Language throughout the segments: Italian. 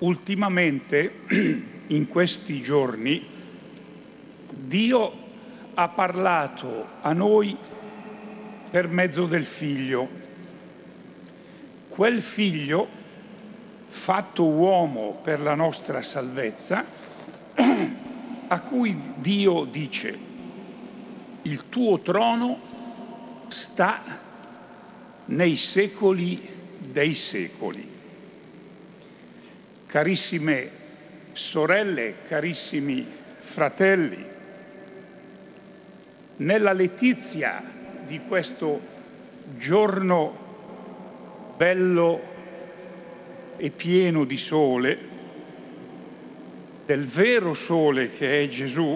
Ultimamente, in questi giorni, Dio ha parlato a noi per mezzo del Figlio. Quel Figlio, fatto uomo per la nostra salvezza, a cui Dio dice: il tuo trono sta nei secoli dei secoli. Carissime sorelle, carissimi fratelli, nella letizia di questo giorno bello e pieno di sole, del vero sole che è Gesù,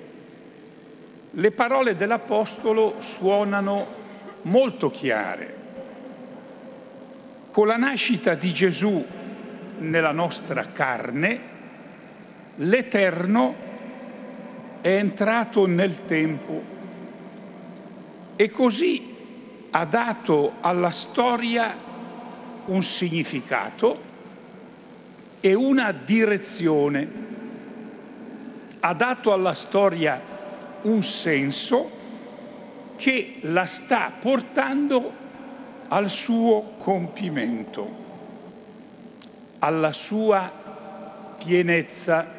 le parole dell'Apostolo suonano molto chiare. Con la nascita di Gesù nella nostra carne, l'Eterno è entrato nel tempo e così ha dato alla storia un significato e una direzione. Ha dato alla storia un senso che la sta portando al suo compimento, alla sua pienezza.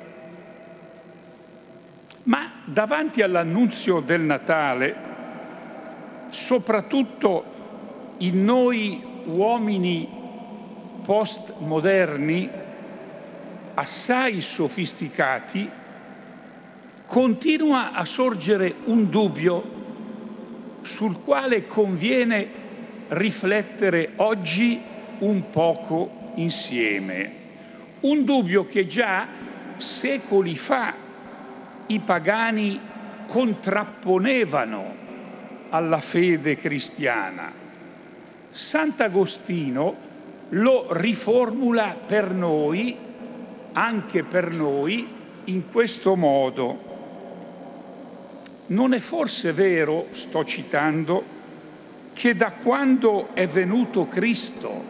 Ma davanti all'annunzio del Natale, soprattutto in noi uomini postmoderni, assai sofisticati, continua a sorgere un dubbio sul quale conviene riflettere oggi un poco insieme. Un dubbio che già secoli fa i pagani contrapponevano alla fede cristiana. Sant'Agostino lo riformula per noi, anche per noi, in questo modo. Non è forse vero, sto citando, che da quando è venuto Cristo,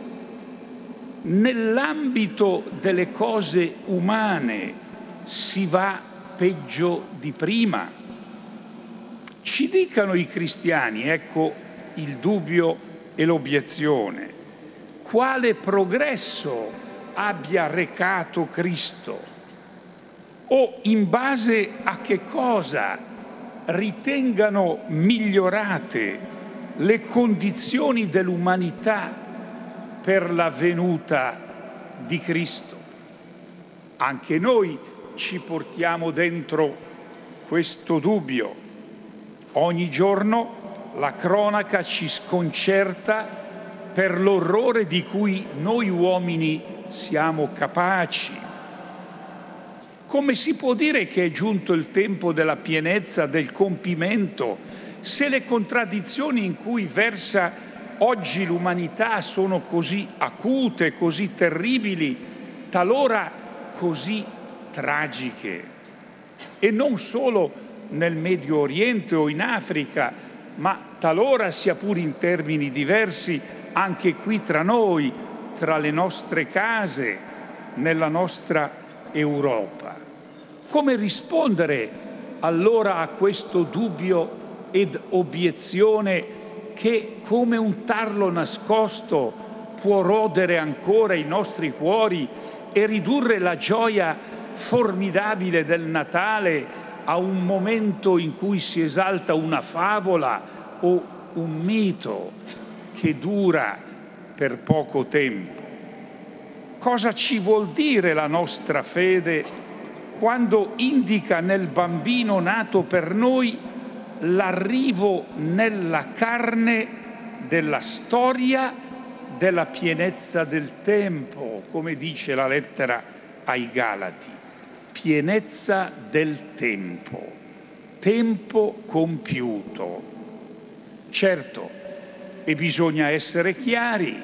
nell'ambito delle cose umane si va peggio di prima? Ci dicano i cristiani, ecco il dubbio e l'obiezione, quale progresso abbia recato Cristo o in base a che cosa ritengano migliorate le condizioni dell'umanità per la venuta di Cristo. Anche noi ci portiamo dentro questo dubbio. Ogni giorno la cronaca ci sconcerta per l'orrore di cui noi uomini siamo capaci. Come si può dire che è giunto il tempo della pienezza, del compimento, se le contraddizioni in cui versa oggi l'umanità sono così acute, così terribili, talora così tragiche? E non solo nel Medio Oriente o in Africa, ma talora, sia pure in termini diversi, anche qui tra noi, tra le nostre case, nella nostra Europa. Come rispondere allora a questo dubbio ed obiezione che, come un tarlo nascosto, può rodere ancora i nostri cuori e ridurre la gioia formidabile del Natale a un momento in cui si esalta una favola o un mito che dura per poco tempo? Cosa ci vuol dire la nostra fede quando indica nel bambino nato per noi l'arrivo nella carne della storia della pienezza del tempo, come dice la lettera ai Galati? Pienezza del tempo, tempo compiuto. Certo, e bisogna essere chiari,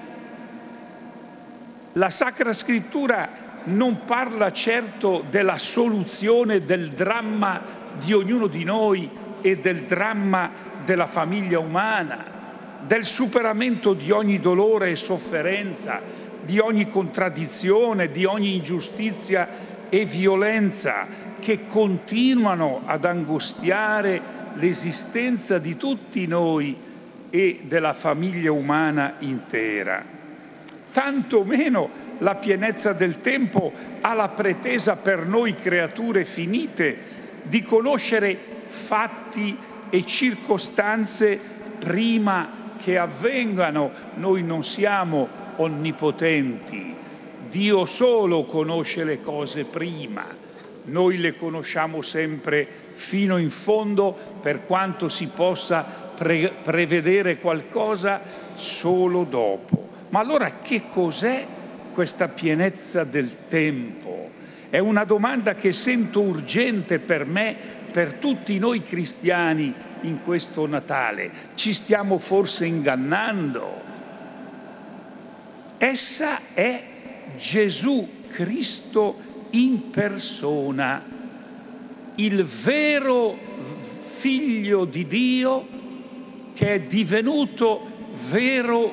la Sacra Scrittura non parla certo della soluzione del dramma di ognuno di noi e del dramma della famiglia umana, del superamento di ogni dolore e sofferenza, di ogni contraddizione, di ogni ingiustizia e violenza che continuano ad angustiare l'esistenza di tutti noi e della famiglia umana intera. Tanto meno la pienezza del tempo ha la pretesa per noi creature finite di conoscere fatti e circostanze prima che avvengano. Noi non siamo onnipotenti, Dio solo conosce le cose prima, noi le conosciamo sempre fino in fondo, per quanto si possa prevedere qualcosa solo dopo. Ma allora che cos'è questa pienezza del tempo? È una domanda che sento urgente per me, per tutti noi cristiani in questo Natale. Ci stiamo forse ingannando? Essa è Gesù Cristo in persona, il vero Figlio di Dio che è divenuto vero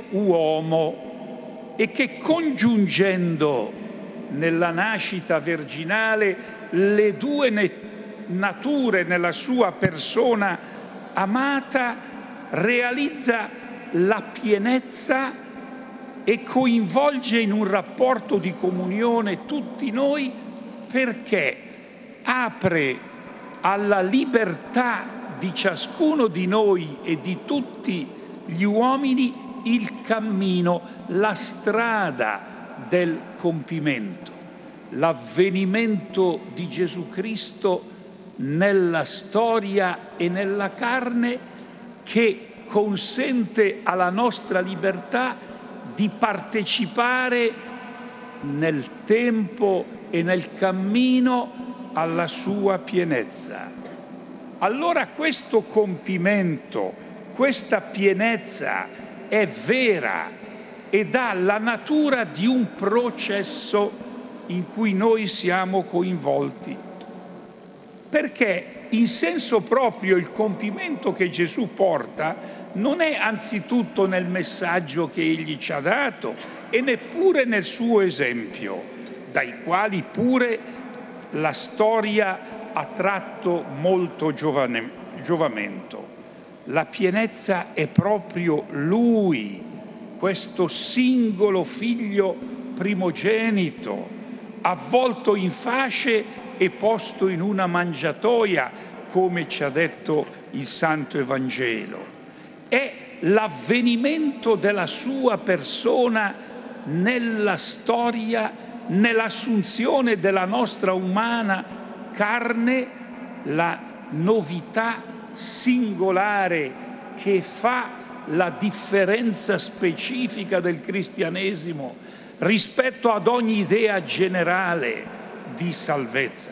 uomo e che, congiungendo nella nascita virginale le due nature nella sua persona amata, realizza la pienezza e coinvolge in un rapporto di comunione tutti noi, perché apre alla libertà di ciascuno di noi e di tutti gli uomini il cammino, la strada del compimento, l'avvenimento di Gesù Cristo nella storia e nella carne, che consente alla nostra libertà di partecipare nel tempo e nel cammino alla sua pienezza. Allora questo compimento, questa pienezza è vera ed ha la natura di un processo in cui noi siamo coinvolti. Perché in senso proprio il compimento che Gesù porta non è anzitutto nel messaggio che egli ci ha dato e neppure nel suo esempio, dai quali pure la storia ha tratto molto giovamento. La pienezza è proprio Lui, questo singolo figlio primogenito, avvolto in fasce e posto in una mangiatoia, come ci ha detto il Santo Evangelo. È l'avvenimento della sua persona nella storia, nell'assunzione della nostra umana carne, la novità singolare che fa la differenza specifica del cristianesimo rispetto ad ogni idea generale di salvezza.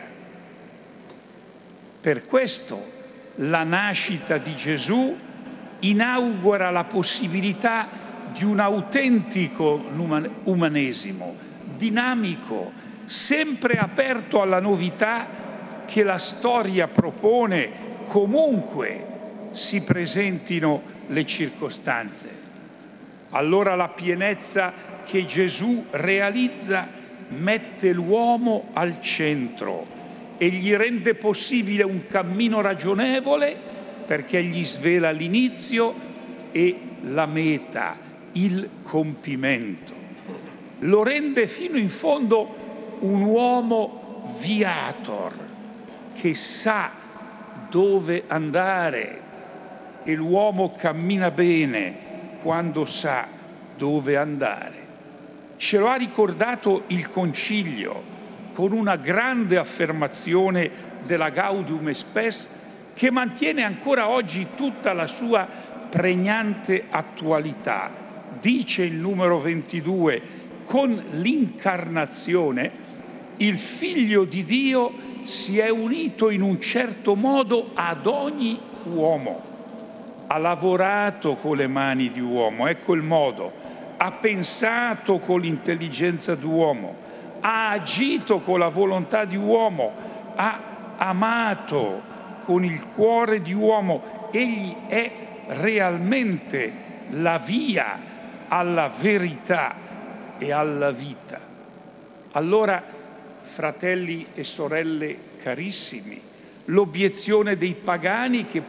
Per questo la nascita di Gesù inaugura la possibilità di un autentico umanesimo, dinamico, sempre aperto alla novità che la storia propone, comunque si presentino le circostanze. Allora la pienezza che Gesù realizza mette l'uomo al centro e gli rende possibile un cammino ragionevole, perché gli svela l'inizio e la meta, il compimento. Lo rende fino in fondo un uomo viator, che sa dove andare, e l'uomo cammina bene quando sa dove andare. Ce lo ha ricordato il Concilio con una grande affermazione della Gaudium et Spes, che mantiene ancora oggi tutta la sua pregnante attualità. Dice il numero 22: con l'incarnazione il Figlio di Dio si è unito in un certo modo ad ogni uomo, ha lavorato con le mani di uomo, ecco il modo, ha pensato con l'intelligenza d'uomo, ha agito con la volontà di uomo, ha amato con il cuore di uomo. Egli è realmente la via alla verità e alla vita. Allora, fratelli e sorelle carissimi, l'obiezione dei pagani, che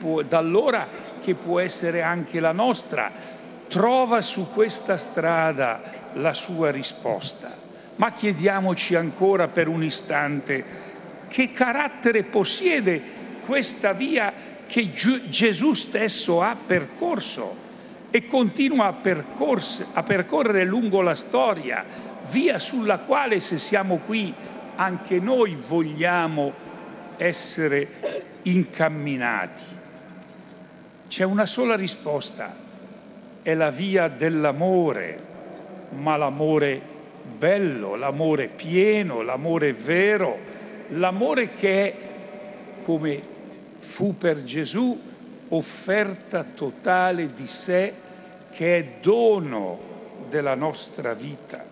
può essere anche la nostra, trova su questa strada la sua risposta. Ma chiediamoci ancora per un istante che carattere possiede questa via che Gesù stesso ha percorso e continua a percorrere lungo la storia, via sulla quale, se siamo qui, anche noi vogliamo essere incamminati. C'è una sola risposta: è la via dell'amore, ma l'amore bello, l'amore pieno, l'amore vero, l'amore che è, come fu per Gesù, offerta totale di sé, che è dono della nostra vita.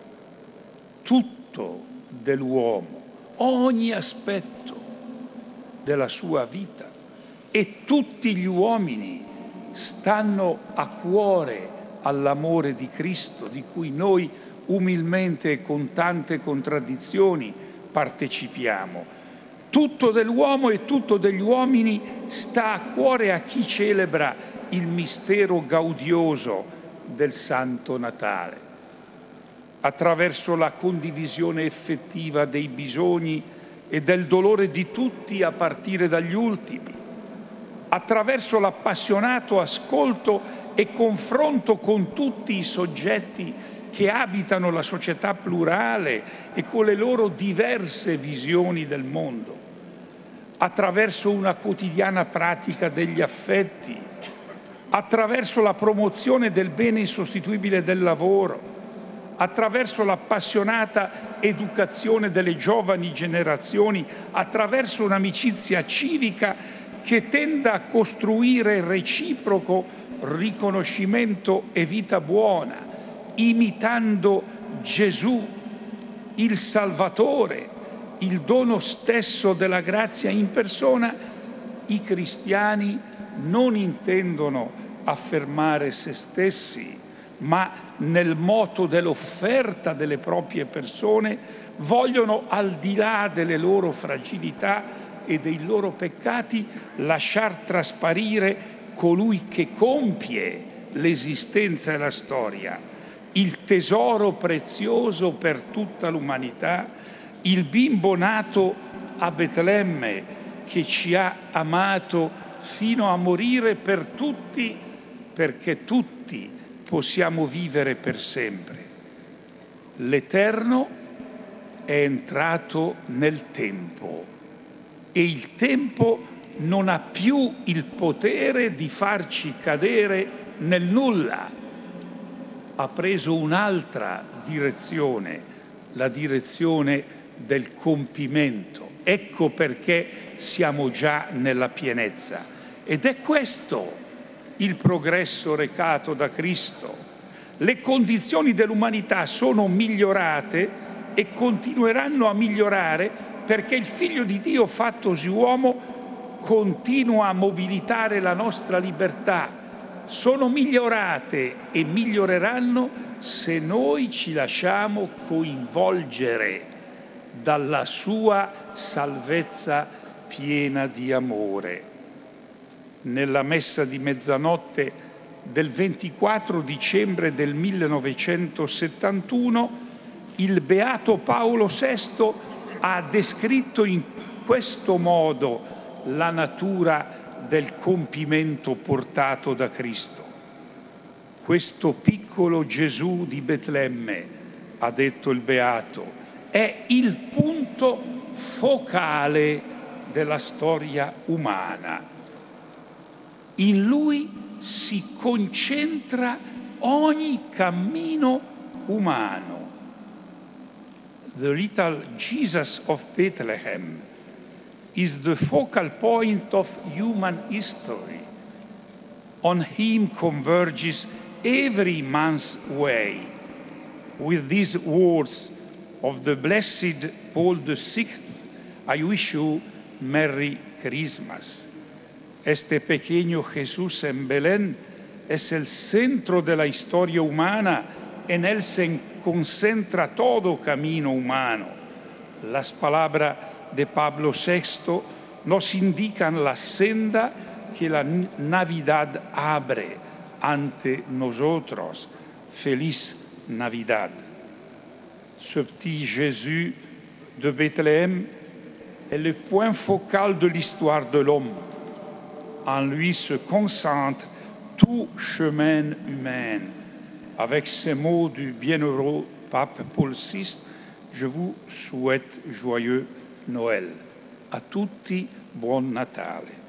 Tutto dell'uomo, ogni aspetto della sua vita e tutti gli uomini stanno a cuore all'amore di Cristo, di cui noi umilmente e con tante contraddizioni partecipiamo. Tutto dell'uomo e tutto degli uomini sta a cuore a chi celebra il mistero gaudioso del Santo Natale. Attraverso la condivisione effettiva dei bisogni e del dolore di tutti, a partire dagli ultimi, attraverso l'appassionato ascolto e confronto con tutti i soggetti che abitano la società plurale e con le loro diverse visioni del mondo, attraverso una quotidiana pratica degli affetti, attraverso la promozione del bene insostituibile del lavoro, attraverso l'appassionata educazione delle giovani generazioni, attraverso un'amicizia civica che tenda a costruire reciproco riconoscimento e vita buona, imitando Gesù, il Salvatore, il dono stesso della grazia in persona. I cristiani non intendono affermare se stessi, ma nel moto dell'offerta delle proprie persone vogliono, al di là delle loro fragilità e dei loro peccati, lasciar trasparire colui che compie l'esistenza e la storia, il tesoro prezioso per tutta l'umanità, il bimbo nato a Betlemme che ci ha amato fino a morire per tutti, perché tutti possiamo vivere per sempre. L'Eterno è entrato nel tempo e il tempo non ha più il potere di farci cadere nel nulla. Ha preso un'altra direzione, la direzione del compimento. Ecco perché siamo già nella pienezza. Ed è questo il progresso recato da Cristo. Le condizioni dell'umanità sono migliorate e continueranno a migliorare perché il Figlio di Dio fattosi uomo continua a mobilitare la nostra libertà. Sono migliorate e miglioreranno se noi ci lasciamo coinvolgere dalla sua salvezza piena di amore. Nella messa di mezzanotte del 24 dicembre del 1971 il beato Paolo VI ha descritto in questo modo la natura del compimento portato da Cristo. Questo piccolo Gesù di Betlemme, ha detto il beato, è il punto focale della storia umana. In lui si concentra ogni cammino umano. The little Jesus of Bethlehem is the focal point of human history. On him converges every man's way. With these words of the blessed Paul VI, I wish you Merry Christmas. Este pequeño Jesús en Belén es el centro de la historia humana en él se concentra todo camino humano. Las palabras de Pablo VI nos indican la senda que la Navidad abre ante nosotros. Feliz Navidad. Ce petit Jésus de Bethléem est le point focal de l'histoire de l'homme. En lui se concentre tout chemin humain. Avec ces mots du bienheureux pape Paul VI, je vous souhaite joyeux Noël. A tutti buon Natale.